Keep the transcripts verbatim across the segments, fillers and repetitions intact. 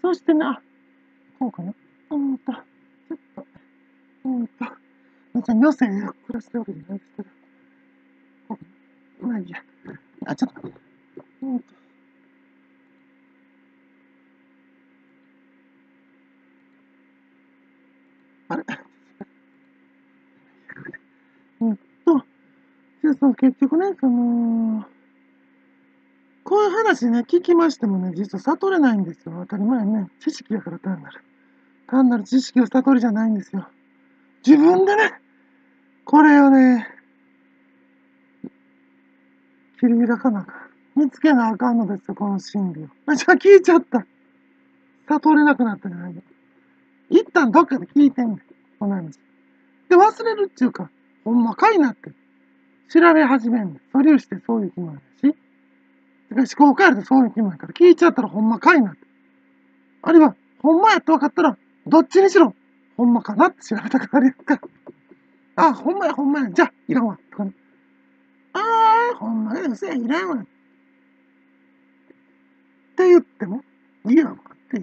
そしてね、あ、こうかな。うーんと、ちょっと、うーんと、別に余生を暮らしてるわけじゃないですけど、こうかな。まあいいや。あ、ちょっと、うーんと、あれうんと、じゃあその結局ね、その、こういう話ね、聞きましてもね、実は悟れないんですよ。当たり前ね。知識やから単なる。単なる知識を悟りじゃないんですよ。自分でね、これをね、切り開かなあかん。見つけなあかんのですよ、この真理を。あ、じゃあ聞いちゃった。悟れなくなったじゃないよ。一旦どっかで聞いてんねん。この話。で、忘れるっていうか、ほんまかいなって。調べ始めんねん。素粒子ってそういう気もあるし。てか思考回路ってそういう気もあるから、聞いちゃったらほんまかいなって。あるいは、ほんまやって分かったら、どっちにしろ、ほんまかなって調べたくなるやんか。あ、ほんまや、ほんまや。じゃあ、いらんわ。とかね。あー、ほんまや、うせや、いらんわ。って言っても、いや、っていう。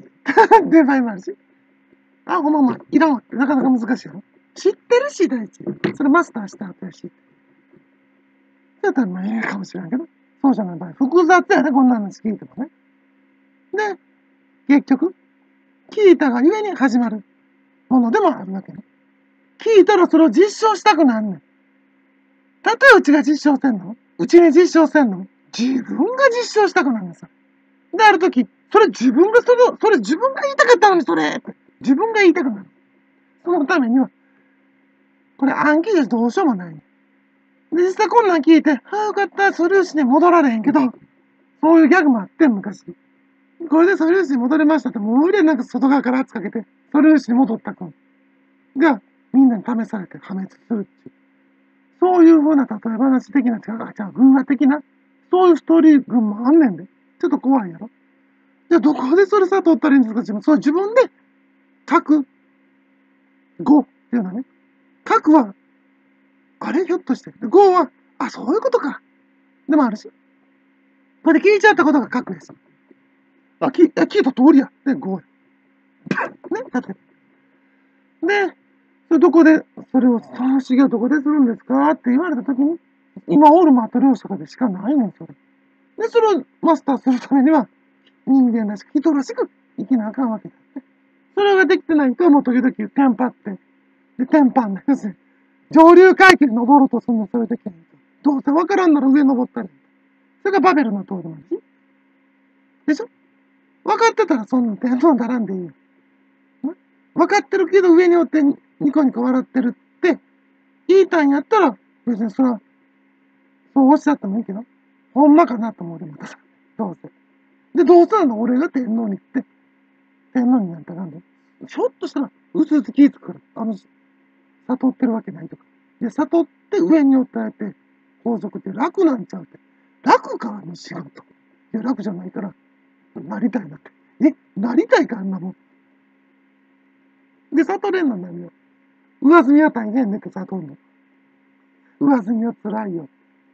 で、場合もあるし。あ、ほんまま、いらんわってなかなか難しいやろ。知ってるし、第一。それマスターした後やし。だったらまあええかもしれんけど、そうじゃない場合、複雑やね、こんな話聞いてもね。で、結局、聞いたがゆえに始まるものでもあるわけね。聞いたらそれを実証したくなんねん。たとえうちが実証せんのうちに実証せんの自分が実証したくなんねんさ。で、あるとき、それ自分がその、それ自分が言いたかったのにそれって。自分が言いたくなる。そのためには、これ暗記ですどうしようもない。で、実際こんなん聞いて、はあ、よかった、素粒子に戻られへんけど、そういうギャグもあってん、昔。これで素粒子に戻れましたって、もう腕なんか外側から圧かけて、素粒子に戻った君が、みんなに試されて破滅するっていう。そういうふうな例え話的な、違う、じゃあ、偶話的な、そういうストーリー群もあんねんで。ちょっと怖いやろ。じゃあ、どこでそれ悟ったらいいんですか自分。それ自分で書く。語っていうのはね。書くは、あれひょっとして。語は、あ、そういうことか。でもあるし。これで聞いちゃったことが書くです。あ、聞聞いた通りや。で、語や。ね、だって。で、それどこで、それを、その修行どこでするんですかって言われたときに、今おるマトリョーシとかでしかないねん、それ。で、それをマスターするためには、人間らしく、人らしく生きなあかんわけだ。それができてないと、もう時々テンパって、で、テンパんですね。上流階級に登ろうとするの、それできないと。どうせわからんなら上登ったらいい。それがバベルの塔でもいい。でしょ分かってたらそんな天皇ならんでいいよ。分かってるけど上におってニコニコ笑ってるって言いたいんやったら、別にそれは、そうおっしゃってもいいけど、ほんまかなと思うでまたさ。どうせ。で、どうせなの俺が天皇にって、天皇になったらなんでひょっとしたら、うつうつ気ぃつくから、あの、悟ってるわけないとか。で、悟って上におってあえて、皇族って楽なんちゃうって。楽か、あの仕事。いや、楽じゃないから、なりたいなって。え、なりたいか、あんなもん。で、悟れんの何よ。上積みは大変ねって悟るの。上積みは辛いよ。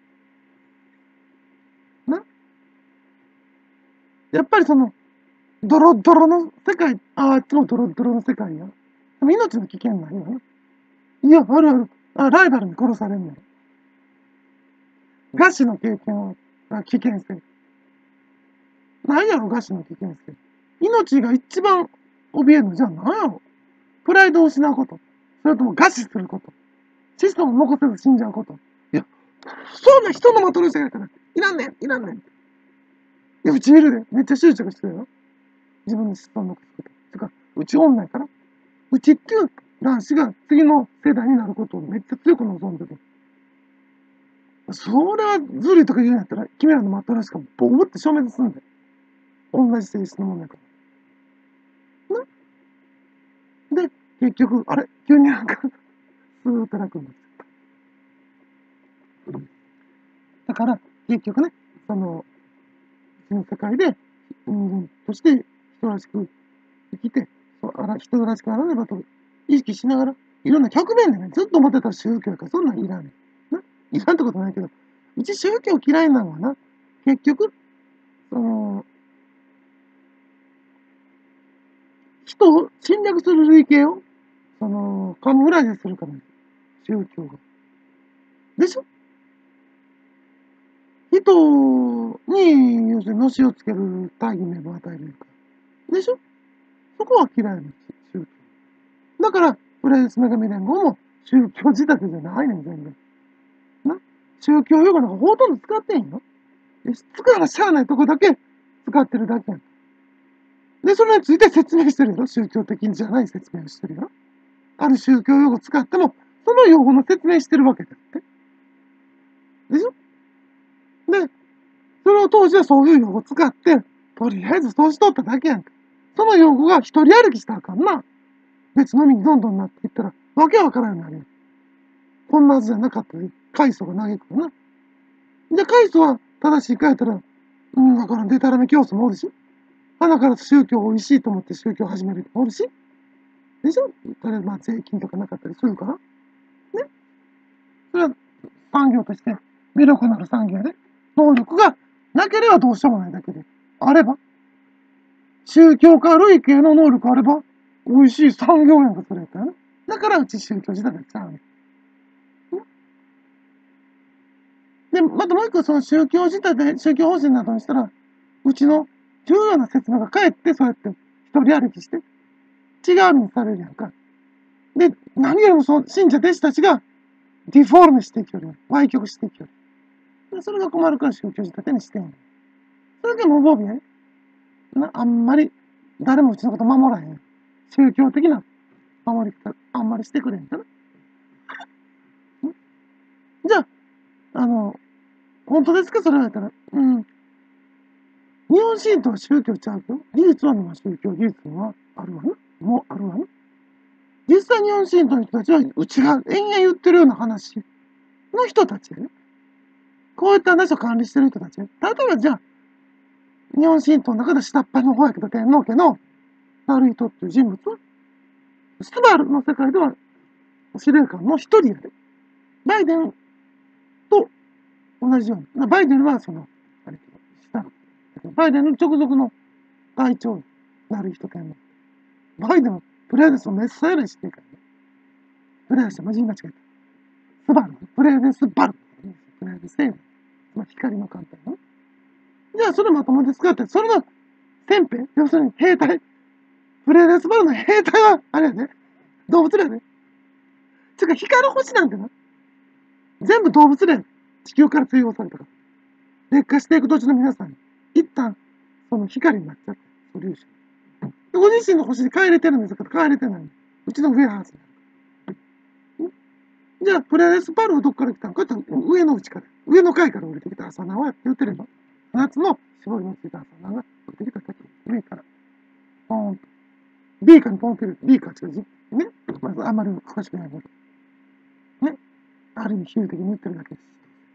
なやっぱりその、ドロドロの世界、ああっちもドロドロの世界や。でも命の危険ないよな。いや、あるある。あ、ライバルに殺されんのよ。餓死の経験は危険性。ないやろ、餓死の危険性。命が一番怯えるのじゃあ何やろ。プライドを失うこと。それとも餓死すること。子孫を残せず死んじゃうこと。いや、そんな人のまとる世界から、いらんねん、いらんねん。いや、うちいるで。めっちゃ執着してるよ。自分の子孫を残すこと。てか、うち女やから。うちっていう男子が次の世代になることをめっちゃ強く望んでる。それはずるいとか言うんやったら、君らのマットラしかボーって消滅すんで。同じ性質のもんやから。なで、結局、あれ急になんかスーッと楽になっちゃった。だから、結局ね、その、うちの世界で人間として人らしく生きて、あら人らしくあらねばと意識しながら、いろんな局面でね、ずっと思ってた宗教やから、そんなんいらんねん。な、いらんってことないけど、うち宗教嫌いなのはな、結局、その、 人を侵略する類型を、その、カムフラージュするから、宗教が。でしょ？人に、要するに、のしをつける大義名分を与えるから。でしょ？そこは嫌いな宗教。だから、プレイス女神連合も宗教仕立てじゃないねん、全然。な？宗教用語なんかほとんど使ってへんよ。使わなしゃあないとこだけ使ってるだけやん。で、それについて説明してるやろ？宗教的じゃない説明をしてるやろ？ある宗教用語使っても、その用語の説明してるわけだって。でしょ？で、それを当時はそういう用語を使って、とりあえずそうしとっただけやんか。その用語が一人歩きしたらあかんな。別の意味にどんどんなっていったら、わけわからんようになるやん。こんなはずじゃなかったで、開祖が嘆くよな。じゃあ、開祖は正しいかやったら、うん、わからん、デタラメ教祖もおるし、鼻から宗教を美味しいと思って宗教を始める人もおるし、でしょ？例えば、まあ、税金とかなかったりするから。ね？それは産業として、魅力のある産業で、能力がなければどうしようもないだけで、あれば、宗教家類型の能力あれば、美味しい産業やんか、それやったらね。だから、うち宗教時代でちゃうねん。で、またもう一個、その宗教自体で、宗教方針などにしたら、うちの重要な説明がかえって、そうやって一人歩きして、違う意味にされるやんか。で、何よりもその信者弟子たちがディフォルメしていきよるやん。歪曲していきよる。でそれが困るから宗教仕立てにしてんの。それで無防備やね。な、あんまり、誰もうちのこと守らへん。宗教的な守り方、あんまりしてくれへんから。じゃあ、あの、本当ですかそれをやったら。うん。日本神道は宗教ちゃうよ。技術はの宗教、技術はあるわな。もうあるわな。実際日本神道の人たちは、うちが延々言ってるような話の人たちやね。こういった話を管理してる人たち。例えばじゃあ、日本神道の中で下っ端の方やけど、天皇家のナルイトっていう人物は、スバルの世界では司令官の一人やで。バイデンと同じように。バイデンはその、あれ下の。バイデンの直属の会長になる人天皇。バイデンはプレイデスをめっさやらしてるからね。プレイデス、マジに間違えた。スバル。プレイデスバル。プレイデスセーブ。まあ、光の艦隊の。じゃあ、それまともで使って、それの先兵、要するに兵隊。プレイデスバルの兵隊は、あれやね。動物だよね。つうか、光る星なんてな。全部動物で地球から追放されたから。劣化していく途中の皆さんに、一旦、その光になっちゃった。ソリューション。でご自身の星で帰れてるんですけど、帰れてない。うちのウェアハウスになる。じゃあ、プレレスパルはどっから来たのかって上のうちから。上の階から降りてきた朝菜はって言ってれば、夏の絞りのついた朝菜が降りてきた時、上から、ポーンと。ビーカーにポンってる。ビーカーっていうか、ね。まずあんまり詳しくないけど。ね。ある意味比喩的に言ってるだけです。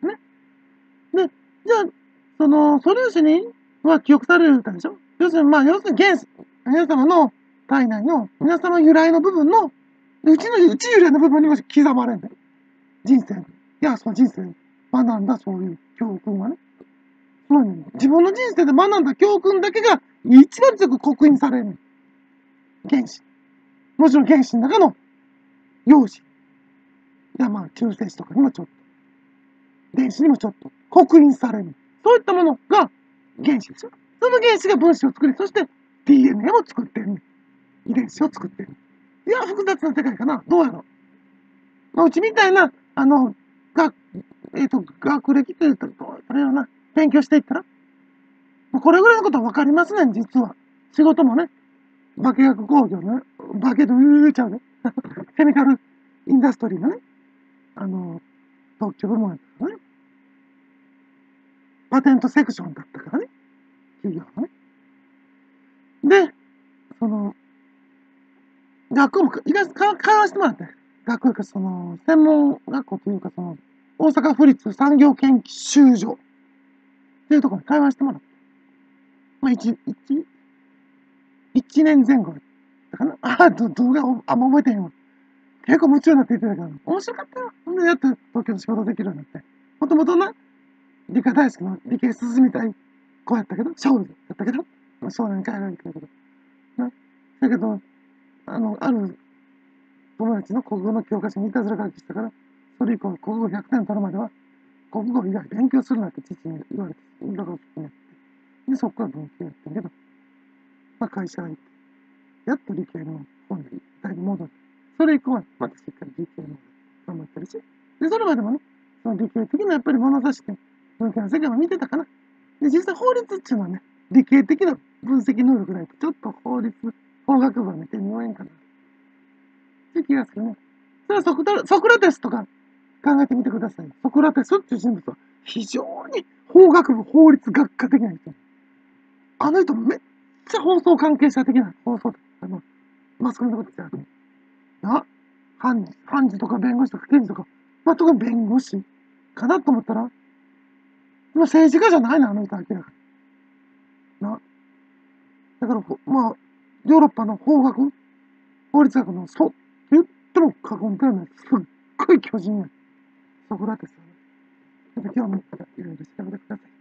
ね。で、じゃあ、その、素粒子には記憶されるでしょ？要するに、まあ、要するに原子、皆様の体内の、皆様由来の部分の、うちの、うち由来の部分にも刻まれるんだよ。人生。いや、その人生、学んだそういう教訓はね。つまり、自分の人生で学んだ教訓だけが一番強く刻印される。原子。もちろん原子の中の陽子。いや、まあ、中性子とかにもちょっと。電子にもちょっと刻印される。そういったものが原子でしょ。その原子が分子を作り、そして ディーエヌエー を作ってる、ね。遺伝子を作ってる。いや、複雑な世界かな。どうやろう。まあ、うちみたいな、あの、が、えっ、ー、と、学歴というと、どうやろうな。勉強していったら、これぐらいのことは分かりますね、実は。仕事もね、化学工業のね、化けと言うちゃうね。ケミカルインダストリーのね、あの、特許部門やったからね。パテントセクションだったからね。企業のね。で、その、学校も、意外と会話してもらって、学校か、その、専門学校というか、その、大阪府立産業研究所っていうところに会話してもらって、まあ、一、一、一年前後だったかな。あ、ど、動画あんま覚えてへんわ。結構夢中になって言ってたから、面白かったよ。ほんで、やっと東京で仕事できるようになって。もともとな、理科大好きの理系進みたい子やったけど、少女だったけど、少年に帰られてるけど、な、 だけど、あの、ある友達の国語の教科書にいたずら書きしたから、それ以降、国語ひゃくてん取るまでは、国語以外勉強するなって父に言われて、だから好きになって。で、そこから文系やってんけど、まあ会社行って、やっと理系の方にだいぶ戻って、それ以降はまたしっかり理系の方で頑張ってるし、で、それまでもね、その理系的なやっぱり物差しで文系の世界も見てたかな。で、実際法律っていうのはね、理系的な分析能力ないと、ちょっと法律、法学部はね、手に負えんかな。っていう気がするね。それはソクタソクラテスとか考えてみてください。ソクラテスっていう人物は非常に法学部、法律学科的な人。あの人めっちゃ放送関係者的な放送、あの、マスコミのことってある。な、判事、判事とか弁護士とか検事とか、まあ、特に弁護士かなと思ったら、まあ、政治家じゃないの、あの人明らかに。な。だから、まあ、ヨーロッパの法学、法律学の祖って言っても過言ではない。すっごい巨人や。ソクラテスはね。ちょっと興味持ったらいろいろ調べてください。